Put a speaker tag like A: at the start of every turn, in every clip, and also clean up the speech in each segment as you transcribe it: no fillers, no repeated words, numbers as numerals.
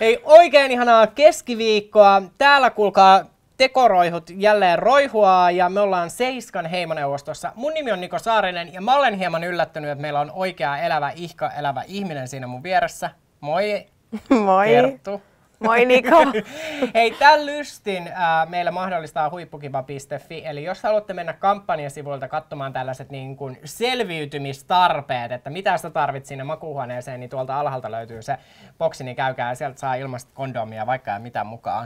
A: Hei, oikein ihanaa keskiviikkoa. Täällä kuulkaa tekoroihut jälleen roihuaa ja me ollaan Seiskan heimoneuvostossa. Mun nimi on Niko Saarinen ja mä olen hieman yllättynyt, että meillä on oikea elävä ihminen siinä mun vieressä. Moi!
B: Moi!
A: Kerttu.
B: Moi Niko!
A: Hei, tämän lystin meillä mahdollistaa huippukiva.fi, eli jos haluatte mennä kampanjasivuilta katsomaan tällaiset niin kuin selviytymistarpeet, että mitä sä tarvit sinne makuuhuoneeseen, niin tuolta alhaalta löytyy se boksi, niin käykää ja sieltä saa ilmasta kondomia vaikka ja mitä mukaan.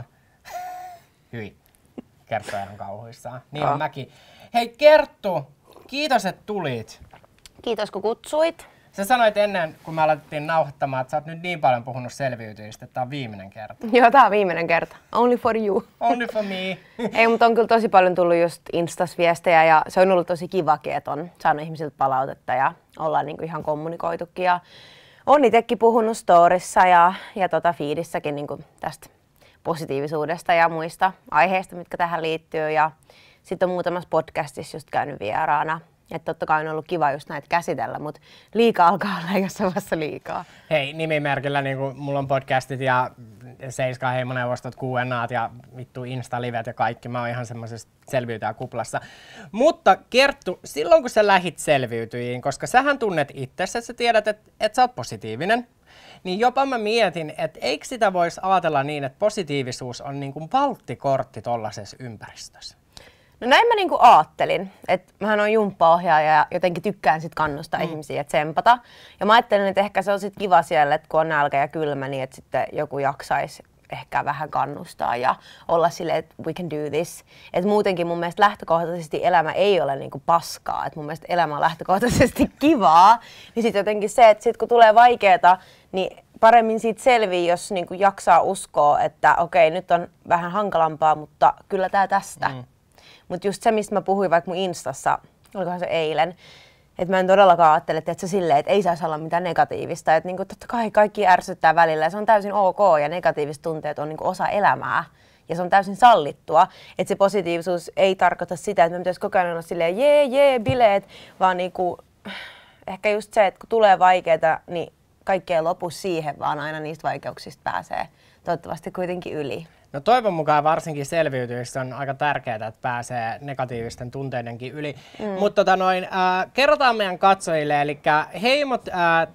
A: Hyi, Kerttu on ihan kauhuissaan. Niin on mäkin. Hei Kerttu, kiitos että tulit.
B: Kiitos kun kutsuit.
A: Sä sanoit ennen, kun me alettiin nauhoittamaan, että sä oot nyt niin paljon puhunut selviytyjistä, että tää on viimeinen kerta.
B: Joo, tää on viimeinen kerta. Only for you.
A: Only for me.
B: Ei, mutta on kyllä tosi paljon tullut just Instas-viestejä ja se on ollut tosi kivakin, että on saanut ihmisiltä palautetta ja ollaan niinku ihan kommunikoitukin. Ja on itsekin puhunut storissa ja feedissäkin niinku tästä positiivisuudesta ja muista aiheista, mitkä tähän liittyy. Ja sitten on muutamassa podcastissa just käynyt vieraana. Että totta kai on ollut kiva just näitä käsitellä, mutta liikaa alkaa olla jossain vaiheessa liikaa.
A: Hei, nimimerkillä niin mulla on podcastit ja Seiskan heimoneuvostot, Q&A:t ja vittu Insta-livet ja kaikki. Mä oon ihan semmoisessa selviytyjäkuplassa. Mutta Kerttu, silloin kun sä lähit selviytyihin, koska sähän tunnet itsesi, että sä tiedät, että sä oot positiivinen, niin jopa mä mietin, että eikö sitä voisi ajatella niin, että positiivisuus on niin kuin valttikortti tollaisessa ympäristössä?
B: No näin mä niinku aattelin, että mähän on jumppaohjaaja ja jotenkin tykkään sit kannustaa ihmisiä ja tsempata. Ja mä ajattelin, että ehkä se on sit kiva siellä, että kun on nälkä ja kylmä, niin että sitten joku jaksaisi ehkä vähän kannustaa ja olla silleen, että we can do this. Että muutenkin mun mielestä lähtökohtaisesti elämä ei ole niinku paskaa, että mun mielestä elämä on lähtökohtaisesti kivaa. Niin sit jotenkin se, että sit kun tulee vaikeeta, niin paremmin siitä selvii, jos niinku jaksaa uskoa, että okei, nyt on vähän hankalampaa, mutta kyllä tää tästä. Mutta just se, mistä mä puhuin vaikka mun Instassa, olikohan se eilen, että mä en todellakaan ajattele, että se silleen, että ei saisi olla mitään negatiivista. Että niinku, totta kai kaikki ärsyttää välillä ja se on täysin ok ja negatiiviset tunteet on niinku osa elämää. Ja se on täysin sallittua, että se positiivisuus ei tarkoita sitä, että me pitäisi koko ajan olla silleen jee, bileet, vaan niinku, ehkä just se, että kun tulee vaikeaa, niin kaikki ei lopu siihen, vaan aina niistä vaikeuksista pääsee toivottavasti kuitenkin yli.
A: No toivon mukaan varsinkin selviytyissä on aika tärkeää, että pääsee negatiivisten tunteidenkin yli. Mutta kerrotaan meidän katsojille, eli heimot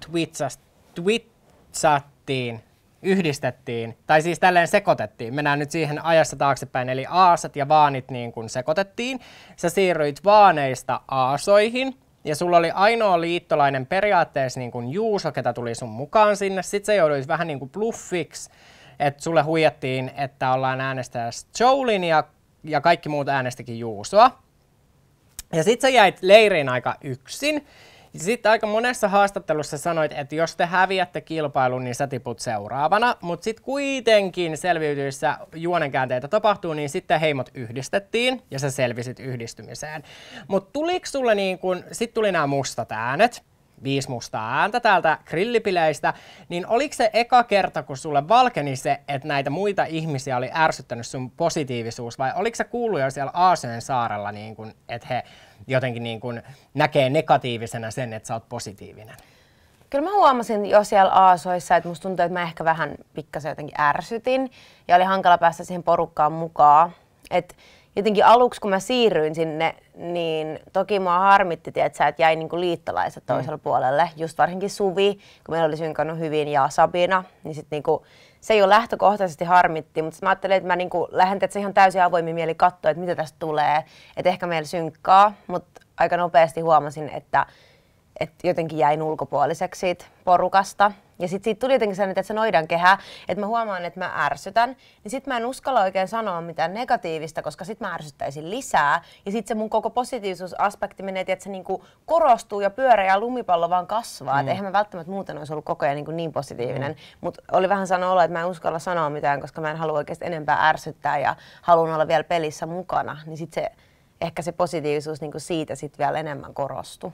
A: twitsattiin, yhdistettiin, tai siis tälleen sekoitettiin. Mennään nyt siihen ajassa taaksepäin, eli aasat ja vaanit niin kuin sekoitettiin. Sä siirryit vaaneista aasoihin. Ja sulla oli ainoa liittolainen periaatteessa niin kuin Juuso, ketä tuli sun mukaan sinne. Sitten sä jouduit vähän niin kuin bluffiksi. Että sulle huijattiin, että ollaan äänestämässä Jolin ja kaikki muut äänestikin Juusoa. Ja sit sä jäit leiriin aika yksin. Ja sitten aika monessa haastattelussa sanoit, että jos te häviätte kilpailun, niin sä tiput seuraavana. Mutta sitten kuitenkin selviytyissä juonenkäänteitä tapahtuu, niin sitten heimot yhdistettiin ja sä selvisit yhdistymiseen. Mutta tuliko sulle niin kun, sit tuli nämä mustat äänet. 5 mustaa ääntä täältä grillipileistä, niin oliko se eka kerta, kun sulle valkeni se, että näitä muita ihmisiä oli ärsyttänyt sun positiivisuus, vai oliko se kuullut jo siellä Aasojen saarella, niin kun, että he jotenkin niin kun näkee negatiivisena sen, että sä oot positiivinen?
B: Kyllä mä huomasin jo siellä Aasoissa, että musta tuntuu, että mä ehkä vähän pikkasen jotenkin ärsytin ja oli hankala päästä siihen porukkaan mukaan. Et jotenkin aluksi, kun mä siirryin sinne, niin toki mua harmitti, että jäi niinku liittolaiset toiselle puolelle. Just varsinkin Suvi, kun meillä oli synkannut hyvin, ja Sabina, niin sit niinku, se jo lähtökohtaisesti harmitti, mutta mä ajattelin, että mä niinku lähden ihan täysin avoimin mieli katsoa, että mitä tästä tulee, että ehkä meillä synkkaa, mutta aika nopeasti huomasin, että jotenkin jäin ulkopuoliseksi siitä porukasta. Ja sitten siitä tuli jotenkin sellainen, että se noidankehä, että mä huomaan, että mä ärsytän, niin sitten mä en uskalla oikein sanoa mitään negatiivista, koska sitten mä ärsyttäisin lisää. Ja sitten se mun koko positiivisuusaspekti menee, että se niinku korostuu ja pyöreä ja lumipallo vaan kasvaa. Että eihän mä välttämättä muuten olisi ollut koko ajan niin positiivinen. Mutta oli vähän sanoa, että mä en uskalla sanoa mitään, koska mä en halua oikeasti enempää ärsyttää ja haluan olla vielä pelissä mukana. Niin sitten ehkä se positiivisuus niinku siitä sitten vielä enemmän korostui.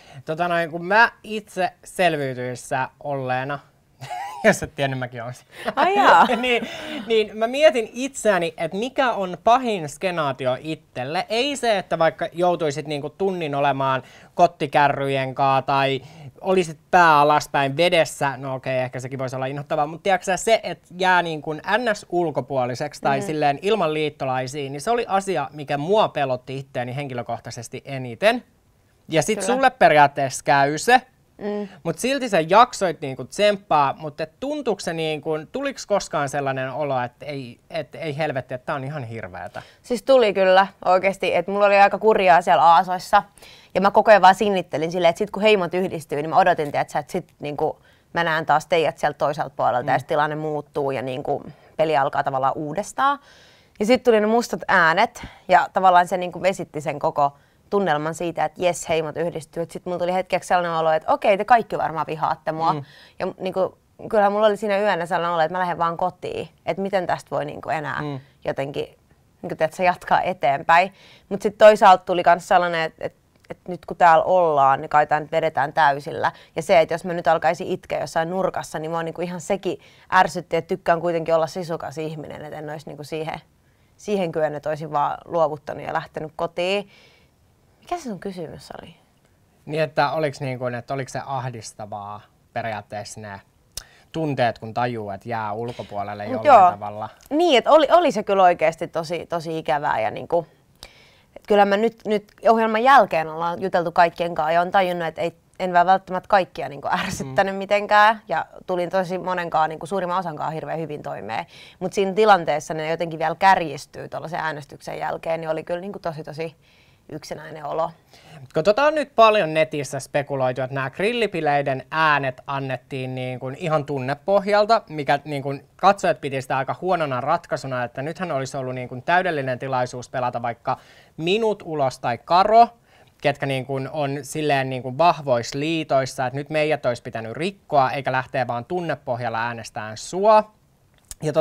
A: Kun mä itse selviytyissä olleena, jos et tiennyt, mäkin olen niin mä mietin itseäni, että mikä on pahin skenaatio itselle. Ei se, että vaikka joutuisit niinku tunnin olemaan kottikärryjen kanssa tai olisit pää alaspäin vedessä, no okei, ehkä sekin voisi olla inhottavaa, mutta tiedätkö sä, se, että jää niin kuin NS-ulkopuoliseksi tai silleen ilman liittolaisia, niin se oli asia, mikä mua pelotti itteeni henkilökohtaisesti eniten. Ja sit sulle periaatteessa käy se, mutta silti sä jaksoit niinku tsemppaa, mutta tuntuuko se tuliko koskaan sellainen olo, että ei helvetti, että tää on ihan hirveätä? Siis
B: tuli kyllä oikeesti, että mulla oli aika kurjaa siellä aasoissa ja mä koko ajan vaan sinnittelin silleen, että sit kun heimot yhdistyy, niin mä odotin, että sit niinku mä näen taas teidät sieltä toiselta puolelta ja tilanne muuttuu ja niinku peli alkaa tavallaan uudestaan. Ja sit tuli ne mustat äänet ja tavallaan se niinku vesitti sen koko tunnelman siitä, että jes, heimot yhdistyy. Sitten mulla tuli hetkeksi sellainen olo, että okei, te kaikki varmaan vihaatte mua. Ja niinku, kyllähän mulla oli siinä yönä sellainen olo, että mä lähden vaan kotiin. Että miten tästä voi niinku enää jotenkin se jatkaa eteenpäin. Mutta sitten toisaalta tuli myös sellainen, että nyt kun täällä ollaan, niin kai tää nyt vedetään täysillä. Ja se, että jos mä nyt alkaisin itkeä jossain nurkassa, niin mua niinku ihan sekin ärsytti, että tykkään kuitenkin olla sisukas ihminen. Että en olisi niinku siihen kyennyt, että olisin vaan luovuttanut ja lähtenyt kotiin. Mikä se sun kysymys oli?
A: Niin, että oliko se ahdistavaa periaatteessa ne tunteet, kun tajuu, että jää ulkopuolelle jollain tavalla?
B: Niin, että oli se kyllä oikeasti tosi ikävää. Ja niinku, kyllä mä nyt ohjelman jälkeen ollaan juteltu kaikkien kanssa ja on tajunnut, että en välttämättä kaikkia niinku ärsyttänyt mitenkään. Ja tulin tosi monenkaan, niinku suurimman osankaan hirveän hyvin toimeen. Mutta siinä tilanteessa ne jotenkin vielä kärjistyy tuollaisen äänestyksen jälkeen, niin oli kyllä niinku tosi yksinäinen olo.
A: Kun on nyt paljon netissä spekuloitu, että nämä grillipileiden äänet annettiin niin kuin ihan tunnepohjalta, mikä niin kuin katsojat piti sitä aika huonona ratkaisuna, että nythän olisi ollut niin kuin täydellinen tilaisuus pelata vaikka Minut, Ulos tai Karo, ketkä niin kuin on silleen niin kuin vahvoissa liitoissa, että nyt meidät olisi pitänyt rikkoa, eikä lähteä vaan tunnepohjalla äänestämään sua. Ja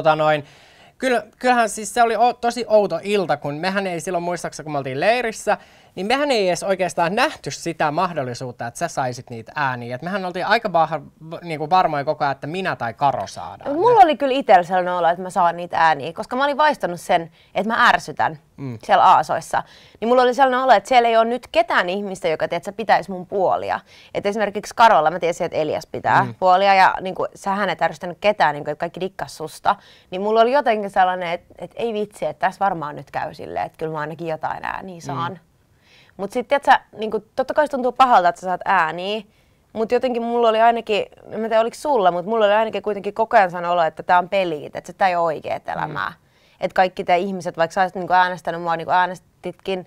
A: kyllähän siis se oli tosi outo ilta, kun mehän ei silloin muistaakseni, kun me oltiin leirissä, niin mehän ei edes oikeastaan nähty sitä mahdollisuutta, että sä saisit niitä ääniä. Et mehän oltiin aika niinku varmoja koko ajan, että minä tai Karo saadaan.
B: Mulla oli kyllä itsellä sellainen olo, että mä saan niitä ääniä, koska mä olin vaistanut sen, että mä ärsytän siellä aasoissa. Niin mulla oli sellainen olo, että siellä ei ole nyt ketään ihmistä, joka pitäisi mun puolia. Et esimerkiksi Karolla mä tiesin, että Elias pitää puolia ja niin sähän et ärsyttänyt ketään, niin että kaikki dikkas susta. Niin mulla oli jotenkin sellainen, että ei vitsi, että tässä varmaan nyt käy silleen, että kyllä mä ainakin jotain ääniä saan. Mutta sitten niin totta kai se tuntuu pahalta, että sä saat ääniä, mutta jotenkin mulla oli ainakin, en tiedä oliko sulla, mutta mulla oli ainakin kuitenkin koko ajan sellainen olo, että tää on peli, että tää ei ole oikeet elämää. Että kaikki te ihmiset, vaikka sä olisit niin äänestänyt mua, niin kuin äänestitkin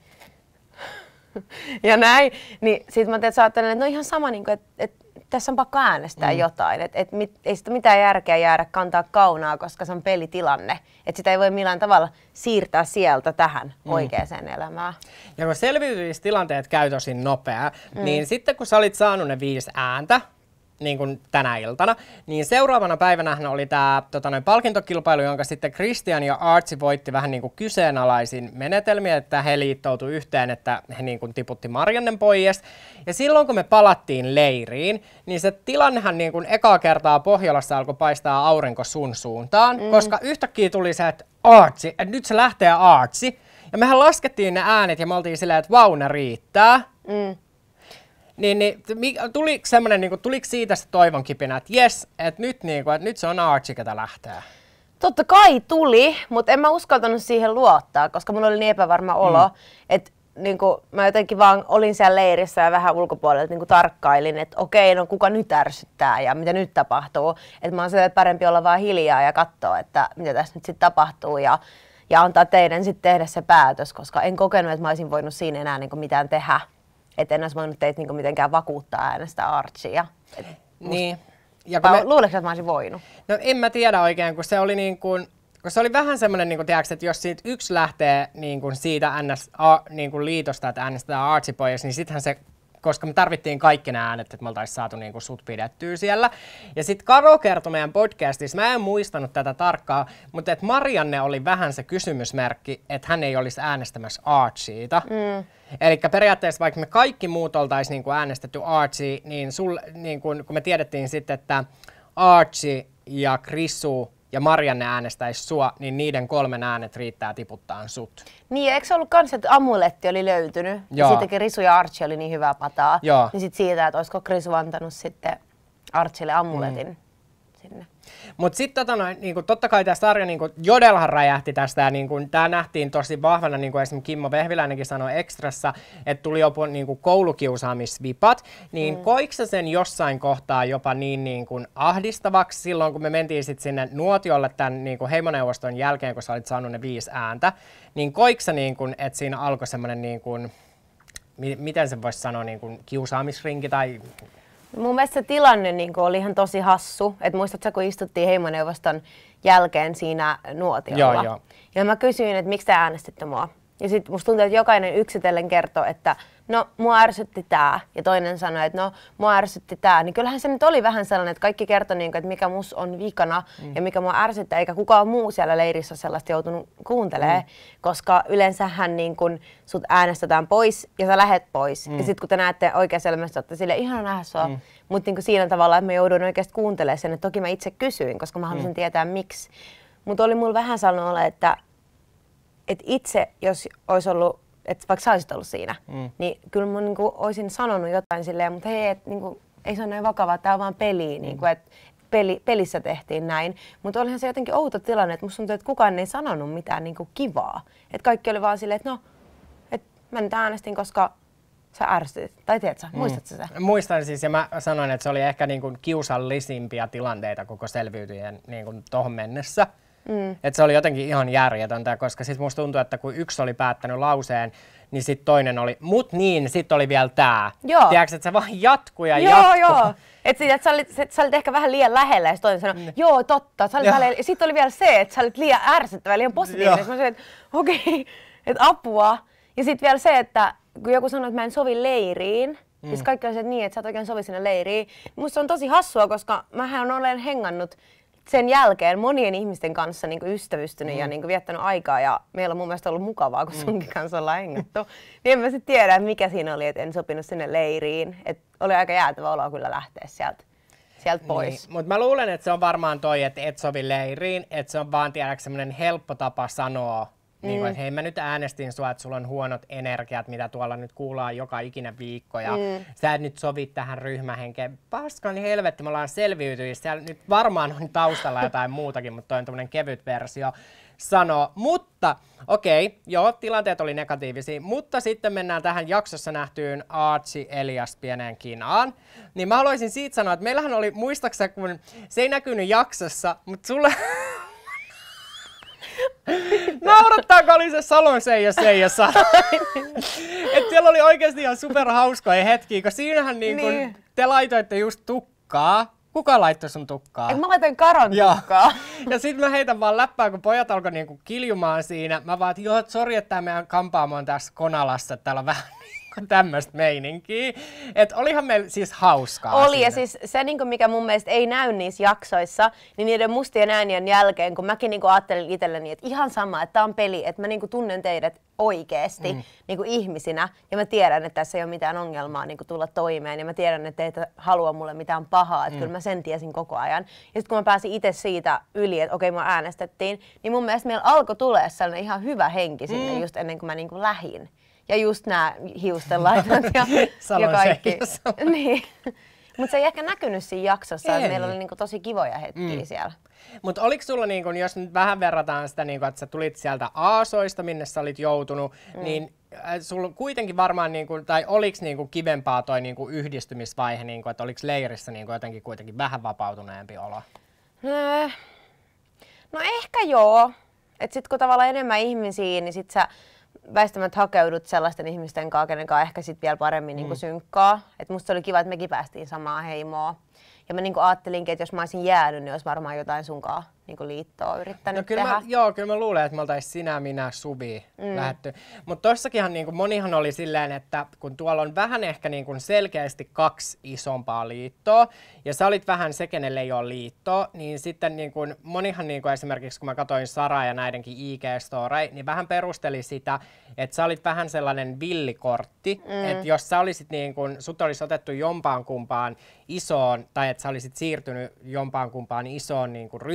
B: ja näin, niin sit mä ajattelen, että no ihan sama, niin että tässä on pakko äänestää jotain. Ei sitä mitään järkeä jäädä kantaa kaunaa, koska se on pelitilanne. Että sitä ei voi millään tavalla siirtää sieltä tähän oikeaan elämään.
A: Ja kun selviytymistilanteet käy tosi nopea, niin sitten kun sä olit saanut ne 5 ääntä, niin kuin tänä iltana, niin seuraavana päivänähän oli tämä palkintokilpailu, jonka sitten Christian ja Archie voitti vähän niin kuin kyseenalaisin menetelmiä, että he liittoutu yhteen, että he niin kuin tiputti Mariannen pois. Ja silloin kun me palattiin leiriin, niin se tilannehan niin kuin ekaa kertaa Pohjolassa alkoi paistaa aurinko sun suuntaan, koska yhtäkkiä tuli se, että Archie, että nyt se lähtee Archie. Ja mehän laskettiin ne äänet ja me oltiin silleen, että vau, ne riittää. Tuliko siitä se toivon kipinä, että jes, että nyt se on Archie, ketä lähtee?
B: Totta kai tuli, mutta en mä uskaltanut siihen luottaa, koska mulla oli niin epävarma olo, että mä jotenkin vaan olin siellä leirissä ja vähän ulkopuolelta tarkkailin, että okei, no kuka nyt ärsyttää ja mitä nyt tapahtuu. Että mä oon sellainen, että parempi olla vaan hiljaa ja katsoa, että mitä tässä nyt sitten tapahtuu ja antaa teidän sitten tehdä se päätös, koska en kokenut, että mä olisin voinut siinä enää mitään tehdä. Että en olisi voinut teitä mitenkään vakuuttaa äänestää Archiea.
A: Niin.
B: Luuletko, että mä olisin voinut?
A: No en mä tiedä oikein, kun se oli kun se oli vähän semmoinen, että jos siitä yksi lähtee siitä liitosta, että äänestetään Archie pois, niin sittenhän se, koska me tarvittiin kaikki nämä äänet, että me oltaisiin saatu sut pidettyä siellä. Ja sitten Karo kertoi meidän podcastissa, mä en muistanut tätä tarkkaan, mutta että Marianne oli vähän se kysymysmerkki, että hän ei olisi äänestämässä Archieta. Eli periaatteessa vaikka me kaikki muut oltaisiin äänestetty Archie, niin kun me tiedettiin sitten, että Archie ja Chrissu ja Marianne äänestäisi sua, niin niiden 3 äänet riittää tiputtaan sut.
B: Niin, eikö se ollut kans, että amuletti oli löytynyt? Ja sittenkin Risu ja Archie oli niin hyvää pataa.
A: Joo.
B: Niin sit siitä, että olisiko Risu antanut sitten Archille amuletin sinne.
A: Mutta sitten niinku, totta kai tämä sarja, niinku, Jodelhan räjähti tästä, ja niinku, tämä nähtiin tosi vahvana, niin kuin esimerkiksi Kimmo Vehviläinenkin sanoi Extrassa, että tuli jopa niinku, koulukiusaamisvipat, niin koiko sä sen jossain kohtaa jopa niin kuin ahdistavaksi silloin, kun me mentiin sit sinne nuotiolle tämän niinku, heimoneuvoston jälkeen, kun sä olit saanut ne 5 ääntä, niin koiko sä, niinku, että siinä alkoi semmoinen, niinku, miten se voisi sanoa, niinku, kiusaamisrinki tai...
B: Mun mielestä se tilanne niin oli ihan tosi hassu. Et muistatko, kun istuttiin heimoneuvoston jälkeen siinä nuotiolla?
A: Joo.
B: Ja mä kysyin, että miksi te äänestitte mua? Ja sit musta tuntuu, että jokainen yksitellen kertoi, että no mua ärsytti tää. Ja toinen sanoi, että no mua ärsytti tää. Niin kyllähän se nyt oli vähän sellainen, että kaikki kertoi, niin kuin, että mikä mus on vikana ja mikä mua ärsyttää. Eikä kukaan muu siellä leirissä sellaista joutunut kuuntelemaan. Koska yleensähän niin kun sut äänestetään pois ja sä lähet pois. Ja sit kun te näette oikeassa elämässä, olette silleen ihana nähdä sua. Mutta niin siinä tavalla, että mä jouduin oikeasti kuuntelemaan sen. Että toki mä itse kysyin, koska mä halusin tietää miksi. Mutta oli mulla vähän sellainen, että itse, jos olisi ollut, että vaikka sä olisit ollut siinä, niin kyllä mä niinku olisin sanonut jotain silleen, mutta hei, niinku, ei se ole näin vakavaa, tää on vaan peli, niinku, että pelissä tehtiin näin. Mutta olihan se jotenkin outo tilanne, että musta tuntuu, että kukaan ei sanonut mitään niinku kivaa. Että kaikki oli vaan silleen, että no, että mä nyt äänestin, koska sä ärsytit. Tai tiedätkö, muistatko sä?
A: Muistan siis, ja mä sanoin, että se oli ehkä niinku kiusallisimpia tilanteita koko selviytyjen niinku tohon mennessä. Että se oli jotenkin ihan järjetöntä, koska sit musta tuntuu, että kun yksi oli päättänyt lauseen, niin sit toinen oli, mut niin, sit oli vielä tää.
B: Joo.
A: Tiedätkö, että se vaan jatkuu ja jatkuu.
B: Joo. Että sä olit ehkä vähän liian lähellä ja toinen sanoi, joo totta. Ja sitten oli vielä se, että sä olit liian ärsyttävä, liian positiivinen. Mä sanoin, että okei, että apua. Ja sitten vielä se, että kun joku sanoi, että mä en sovi leiriin, siis kaikki on se, että niin, että sä et oikein sovi sinne leiriin. Musta se on tosi hassua, koska mähän olen hengannut sen jälkeen monien ihmisten kanssa niin ystävystynyt ja niin viettänyt aikaa ja meillä on mun mielestä ollut mukavaa, kun sunkin kanssa ollaan hengattu. Niin en mä sitten tiedä, mikä siinä oli, että en sopinut sinne leiriin. Et oli aika jäätävä olo kyllä lähteä sieltä pois.
A: Niin, mutta mä luulen, että se on varmaan toi, että et sovi leiriin, että se on vaan tiedäks semmoinen helppo tapa sanoa, niin kuin, että hei mä nyt äänestin sua, että sulla on huonot energiat, mitä tuolla nyt kuullaan joka ikinen viikko ja sä et nyt sovi tähän ryhmähenkeen. Paskan helvetti, me ollaan selviytyjissä. Siellä nyt varmaan on taustalla jotain muutakin, mutta toi on tämmönen kevyt versio sanoa. Mutta okei, joo, tilanteet oli negatiivisia, mutta sitten mennään tähän jaksossa nähtyyn Archie Elias pieneen kinaan. Niin mä haluaisin siitä sanoa, että meillähän oli, muistaaksä, kun se ei näkynyt jaksossa, mutta sulle... Naurattaako oli se Salon Seija että siellä oli oikeasti ihan superhauskoja hetkiä, kun siinähän niin. Te laitoitte just tukkaa. Kuka laittoi sun tukkaa?
B: Mä laitoin Karon tukkaa.
A: Ja sit mä heitän vaan läppää, kun pojat alkoi niinku kiljumaan siinä. Mä vaan, että joo, sori, että tää meidän kampaamo on tässä Konalassa, että täällä on vähän tämmöistä meininkiä. Että olihan meillä siis hauskaa.
B: Oli,
A: siinä.
B: ja siis se, mikä mun mielestä ei näy niissä jaksoissa, niin niiden mustien äänien jälkeen, kun mäkin ajattelin itselleni, että ihan sama, että tää on peli, että mä tunnen teidät oikeesti ihmisinä, ja mä tiedän, että tässä ei ole mitään ongelmaa tulla toimeen, ja mä tiedän, että te halua mulle mitään pahaa, että kyllä mä sen tiesin koko ajan. Ja sitten kun mä pääsin itse siitä yli, että okei, mua äänestettiin, niin mun mielestä meillä alkoi tulee sellainen ihan hyvä henki sinne just ennen kuin mä lähdin. Ja just nämä hiustenlaitat ja kaikki. Niin. Mutta se ei ehkä näkynyt siinä jaksossa, että meillä oli tosi kivoja hetkiä siellä.
A: Mutta oliko sulla, jos nyt vähän verrataan sitä, että sä tulit sieltä Aasoista, minne sä olit joutunut, niin sulla kuitenkin varmaan, tai oliko kivempaa toi yhdistymisvaihe, että oliko leirissä jotenkin kuitenkin vähän vapautuneempi olo?
B: No ehkä joo. Että sit kun tavallaan enemmän ihmisiä, niin sit sä väistämättä hakeudut sellaisten ihmisten kanssa, kenen kanssa ehkä sit vielä paremmin synkkaa. Et musta se oli kiva, että mekin päästiin samaan heimoon. Ja mä ajattelinkin, että jos mä olisin jäänyt, niin olisi varmaan jotain sunkaan liittoa yrittänyt tehdä.
A: Kyllä mä luulen, että me oltaisiin sinä, minä, Suvi lähdetty. Mutta tossakinhan monihan oli silleen, että kun tuolla on vähän ehkä selkeästi 2 isompaa liittoa, ja sä olit vähän se, kenelle ei ole liittoa, niin sitten monihan esimerkiksi kun mä katsoin Sara ja näidenkin IG-story, niin vähän perusteli sitä, että sä olit vähän sellainen villikortti, että jos sä olisit sut olisi otettu jompaan kumpaan isoon, tai että sä olisit siirtynyt jompaan kumpaan isoon ryhmään,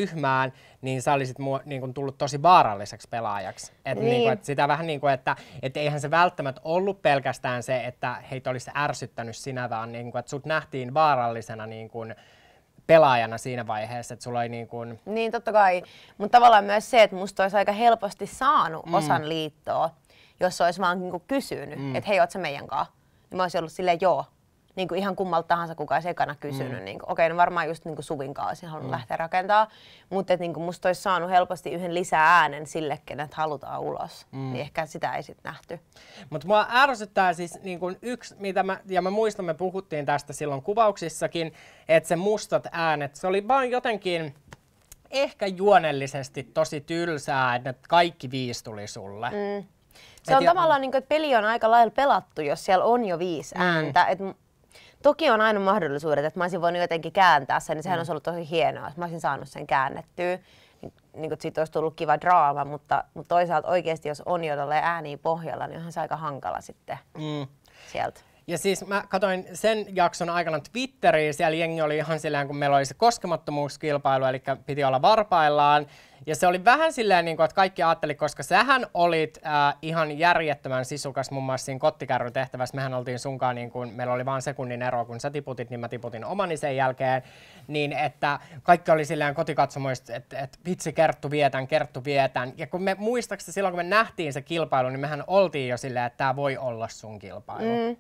A: pelaamaan, niin sä olisit niin tullut tosi vaaralliseksi pelaajaksi. Niin. Et sitä vähän niin kuin, että eihän se välttämättä ollut pelkästään se, että heitä olisi ärsyttänyt sinä, vaan niin kuin, että sut nähtiin vaarallisena niin kuin pelaajana siinä vaiheessa, että sulla ei niin kuin...
B: Niin, totta kai. Mutta tavallaan myös se, että musta olisi aika helposti saanut osan liittoa, jos olisi vaan niin kuin kysynyt, että hei, oot sä meidän kanssa? Niin mä olisin ollut silleen, joo. Niin kuin ihan kummalta tahansa, kuka olisi ekana kysynyt. Niin okei, no varmaan just niin kuin Suvin kanssa olisin halunnut lähteä rakentaa. Mutta niin kuin musta olisi saanut helposti yhden lisää äänen sille, kenet halutaan ulos. Niin ehkä sitä ei sitten nähty.
A: Mutta mua ärsyttää siis niin kuin yksi, mitä mä muistan, me puhuttiin tästä silloin kuvauksissakin, että se mustat äänet, se oli vaan jotenkin ehkä juonellisesti tosi tylsää, että kaikki 5 tuli sulle.
B: Se on tavallaan niin kuin, että peli on aika lailla pelattu, jos siellä on jo 5 ääntä. Toki on aina mahdollisuudet, että mä olisin voinut jotenkin kääntää sen, niin sehän olisi ollut tosi hienoa, että mä olisin saanut sen käännettyä. Niin kuin siitä olisi tullut kiva draama, mutta toisaalta oikeasti, jos on jo ääniä pohjalla, niin onhan se aika hankala sitten sieltä.
A: Ja siis mä katsoin sen jakson aikana Twitteriä, siellä jengi oli ihan silleen, kun meillä oli se koskemattomuuskilpailu, eli piti olla varpaillaan. Ja se oli vähän silleen, niin kuin, että kaikki ajatteli, koska sähän olit ihan järjettömän sisukas muun muassa siinä kottikärrytehtävässä. Mehän oltiin sunkaan, niin kuin, meillä oli vain sekunnin ero, kun sä tiputit, niin mä tiputin omani sen jälkeen. Niin että kaikki oli silleen kotikatsomoista, että vitsi, Kerttu vietän. Ja kun me muistaakseni silloin, kun me nähtiin se kilpailu, niin mehän oltiin jo silleen, että tää voi olla sun kilpailu.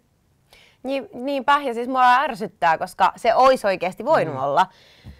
B: Niinpä, ja siis mua ärsyttää, koska se olisi oikeasti voinut olla.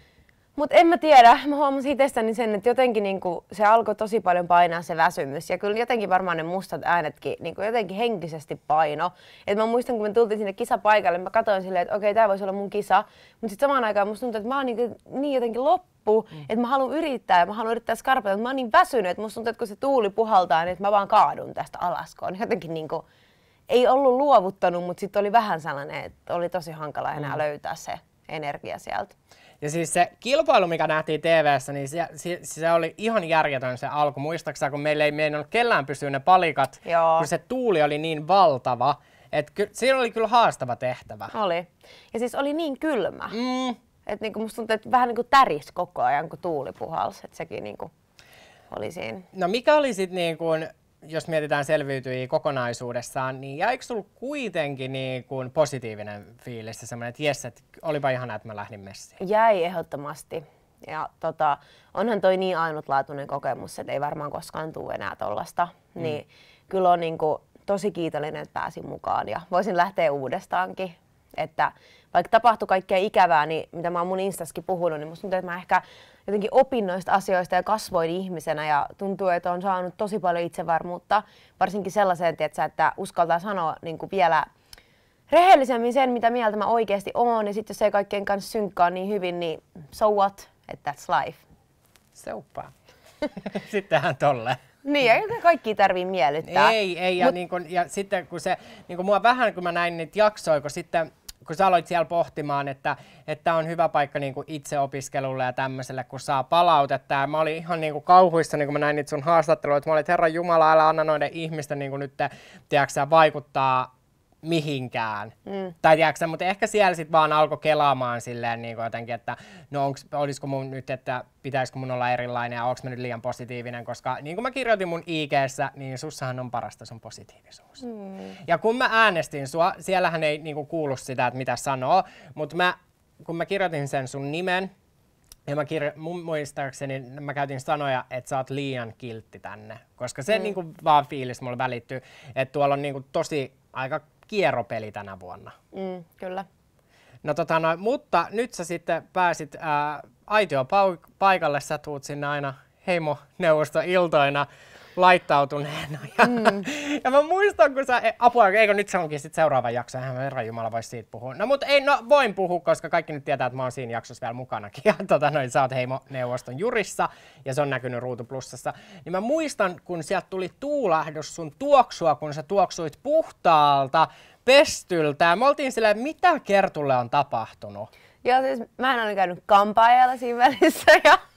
B: Mutta en mä tiedä, mä huomasin itsestäni sen, että jotenkin niinku, se alkoi tosi paljon painaa se väsymys. Ja kyllä jotenkin varmaan ne mustat äänetkin niinku, jotenkin henkisesti paino. Et mä muistan, kun me tultiin sinne kisapaikalle, mä katsoin silleen, että okei, tää voisi olla mun kisa. Mutta sitten samaan aikaan musta tuntuu, että mä oon niin jotenkin loppu, että mä haluan yrittää ja mä haluan yrittää skarpata. Että mä oon niin väsynyt, että musta tuntuu, että kun se tuuli puhaltaa, niin että mä vaan kaadun tästä alaskoon. Jotenkin niinku, ei ollut luovuttanut, mutta sitten oli vähän sellainen, että oli tosi hankala enää löytää se energia sieltä.
A: Ja siis se kilpailu, mikä nähtiin TV:ssä, niin se oli ihan järjetön se alku. Muistaakseni, kun meillä ei meinannut kellään pysyä ne palikat, kun se tuuli oli niin valtava, että siinä oli kyllä haastava tehtävä.
B: Oli. Ja siis oli niin kylmä. Että niinku musta tuntuu, että vähän niinku täris koko ajan, kun tuuli puhalsi. Että sekin niinku oli siinä.
A: No mikä oli sitten niin kuin, jos mietitään selviytyjiä kokonaisuudessaan, niin jäikö sulla kuitenkin niin kuin positiivinen fiilis, semmoinen, että jes, että olipa ihanaa, että mä lähdin messiin?
B: Jäi ehdottomasti. Ja onhan toi niin ainutlaatuinen kokemus, että ei varmaan koskaan tule enää tollasta. Niin kyllä on niin kuin tosi kiitollinen, että pääsin mukaan ja voisin lähteä uudestaankin. Että vaikka tapahtui kaikkea ikävää, niin mitä mä oon mun Instassakin puhunut, niin musta tuntuu, että mä ehkä jotenkin opin noista asioista ja kasvoin ihmisenä ja tuntuu, että on saanut tosi paljon itsevarmuutta, varsinkin sellaiseen, että uskaltaa sanoa niin kuin vielä rehellisemmin sen, mitä mieltä mä oikeasti oon, ja sitten jos ei kaikkien kanssa synkkaa niin hyvin, niin so what, että that's life.
A: Seupaa. Sittenhän tolleen.
B: Niin, ei kaikki tarvii miellyttää.
A: Ei ja sitten kun se, niin kuin mua vähän kun mä näin niitä jaksoja, kun sä aloit siellä pohtimaan, että on hyvä paikka niin kuin itseopiskelulle ja tämmöiselle, kun saa palautetta. Ja mä olin ihan niin kuin kauhuissa, niin kun mä näin niitä sun haastatteluja, että mä olin, että Herran Jumala, älä anna noiden ihmisten niin kuin nyt, tiedätkö, vaikuttaa mihinkään. Tai tiedätkö, mutta ehkä siellä sitten vaan alkoi kelaamaan silleen niin kuin jotenkin, että no olisiko mun nyt, että pitäisikö mun olla erilainen ja onko mä nyt liian positiivinen, koska niin kuin mä kirjoitin mun IG:ssä, niin sussahan on parasta sun positiivisuus. Ja kun mä äänestin sua, siellähän ei niin kuin kuulu sitä, että mitä sanoo, mutta kun mä kirjoitin sen sun nimen, ja mun muistaakseni mä käytin sanoja, että sä oot liian kiltti tänne, koska se niin kuin vaan fiilis mulle välittyy, että tuolla on niin kuin tosi aika kierropeli tänä vuonna.
B: Kyllä.
A: No mutta nyt sä sitten pääsit aitiopaikalle, sä tuut sinne aina heimoneuvostoiltoina laittautuneena. Ja mä muistan, kun sä, eikö nyt se onkin sit seuraava jakso, eihän Herran Jumala voisi siitä puhua. No mutta voin puhua, koska kaikki nyt tietää, että mä oon siinä jaksossa vielä mukanakin. Ja sä oot heimoneuvoston jurissa ja se on näkynyt Ruutu Plussassa. Niin mä muistan, kun sieltä tuli tuulahdus sun tuoksua, kun sä tuoksuit puhtaalta pestyltä. Ja me oltiin silleen, mitä Kertulle on tapahtunut?
B: Joo, siis mä olin käynyt kampaajalla siinä välissä ja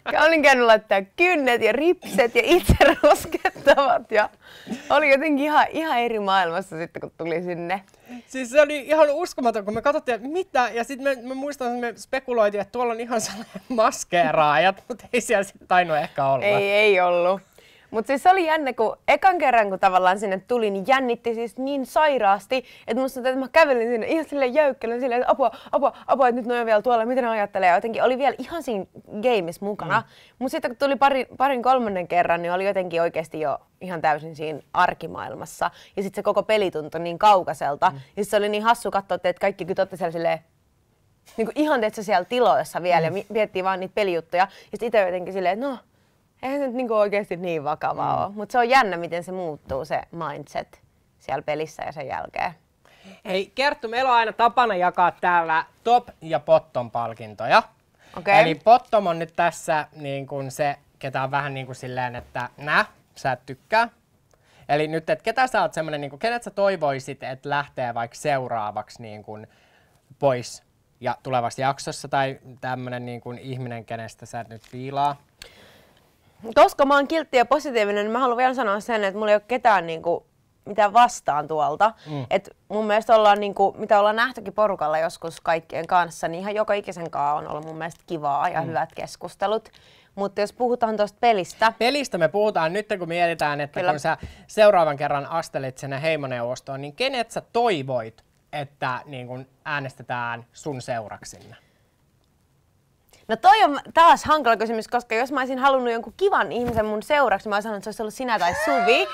B: Ja olin käynyt laittaa kynnet ja ripset ja itse roskettavat. Ja oli jotenkin ihan eri maailmassa sitten, kun tuli sinne.
A: Siis se oli ihan uskomaton, kun me katsottiin, että mitä, ja sitten me muistan, että me spekuloitiin, että tuolla on ihan sellainen maskeeraajat, mutta ei siellä sitten tainnut ehkä olla.
B: Ei ollut. Mutta siis se oli jännä, kun ekan kerran, kun tavallaan sinne tuli, niin jännitti siis niin sairaasti, että musta tuntuu, että mä kävelin sinne ihan silleen jäykkällä, silleen, että apua, että nyt ne on vielä tuolla, mitä ne ajattelee. Ja jotenkin oli vielä ihan siinä gameissa mukana. Mutta sitten kun tuli parin kolmannen kerran, niin oli jotenkin oikeasti jo ihan täysin siinä arkimaailmassa. Ja sitten se koko peli tuntui niin kaukaiselta. Ja se oli niin hassu katsoa, että kaikki kun olette siellä silleen, niin kuin ihan teetkö siellä tiloissa vielä ja miettii vaan niitä pelijuttuja. Ja sitten itse jotenkin silleen, että no, eihän se nyt niinku oikeasti niin vakavaa ole, mutta se on jännä, miten se muuttuu se mindset siellä pelissä ja sen jälkeen.
A: Hei Kerttu, meillä on aina tapana jakaa täällä top- ja bottom-palkintoja.
B: Okay.
A: Eli bottom on nyt tässä niin kun se, ketä on vähän niin kuin silleen, että sä et tykkää. Eli nyt, että ketä sä oot semmonen, niin kuin, kenet sä toivoisit, että lähtee vaikka seuraavaksi niin kuin pois ja tulevassa jaksossa, tai tämmönen niin kuin ihminen, kenestä sä et nyt fiilaa?
B: Koska mä oon kiltti ja positiivinen, niin mä haluan vielä sanoa sen, että mulla ei ole ketään niinku, mitään vastaan tuolta. Et mun mielestä ollaan, niinku, mitä ollaan nähtykin porukalla joskus kaikkien kanssa, niin ihan joka ikisen kanssa on ollut mun mielestä kivaa ja hyvät keskustelut. Mutta jos puhutaan tuosta pelistä...
A: Pelistä me puhutaan nyt, kun mietitään, että
B: Kyllä.
A: kun sä seuraavan kerran astelit sinne heimoneuvostoon, niin kenet sä toivoit, että niin kun äänestetään sun seuraksi sinne?
B: No toi on taas hankala kysymys, koska jos mä olisin halunnut jonkun kivan ihmisen mun seuraksi, mä olisin sanonut, että se olisi ollut sinä tai Suvi.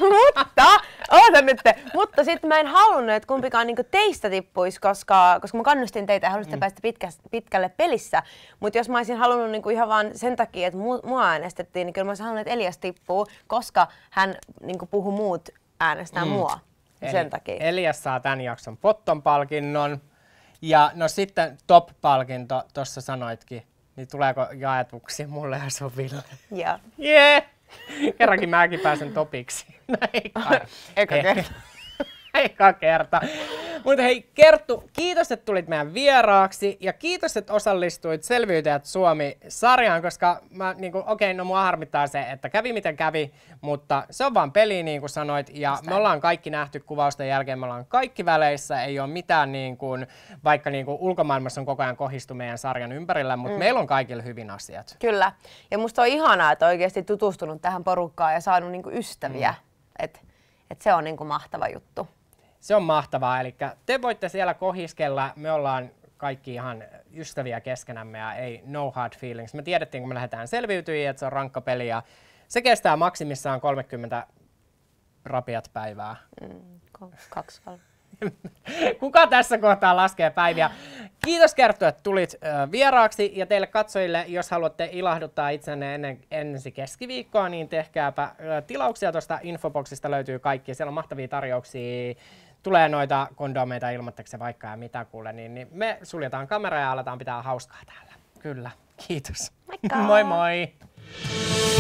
B: Mutta sitten mä en halunnut, että kumpikaan niinku teistä tippuisi, koska mä kannustin teitä ja halusin päästä pitkälle pelissä. Mutta jos mä olisin halunnut niinku ihan vaan sen takia, että mua äänestettiin, niin kyllä mä olisin halunnut, että Elias tippuu, koska hän niinku puhuu muut äänestää mua. Sen takia.
A: Elias saa tämän jakson bottom-palkinnon. Ja no sitten top-palkinto, tuossa sanoitkin, niin tuleeko jaetuksi mulle ja Soville?
B: Joo.
A: Jee! Kerrankin mäkin pääsen topiksi. Eka kerta. Mutta hei Kerttu, kiitos, että tulit meidän vieraaksi ja kiitos, että osallistuit Selviytyjät Suomi-sarjaan, koska no mua harmittaa se, että kävi miten kävi, mutta se on vaan peli niin kuin sanoit ja me ollaan kaikki nähty kuvausten jälkeen, me ollaan kaikki väleissä, ei ole mitään niin kuin, vaikka niin kuin ulkomaailmassa on koko ajan kohistu meidän sarjan ympärillä, mutta meillä on kaikilla hyvin asiat.
B: Kyllä, ja musta on ihanaa, että oikeasti tutustunut tähän porukkaan ja saanut niin kuin ystäviä, että se on niin kuin mahtava juttu.
A: Se on mahtavaa, eli te voitte siellä kohiskella, me ollaan kaikki ihan ystäviä keskenämme ja ei no hard feelings. Me tiedettiin, kun me lähdetään Selviytyjiin, että se on rankka peli ja se kestää maksimissaan 30 rapiat päivää.
B: 2, 3.
A: Kuka tässä kohtaa laskee päiviä? Kiitos Kerttu, että tulit vieraaksi ja teille katsojille, jos haluatte ilahduttaa itsenne ennen ensi keskiviikkoa, niin tehkääpä tilauksia tuosta infoboxista, löytyy kaikki. Siellä on mahtavia tarjouksia, tulee noita kondomeita ilmoitteeksi vaikka ja mitä kuule, niin me suljetaan kamera ja aletaan pitää hauskaa täällä. Kyllä, kiitos.
B: Moikka!
A: Moi moi!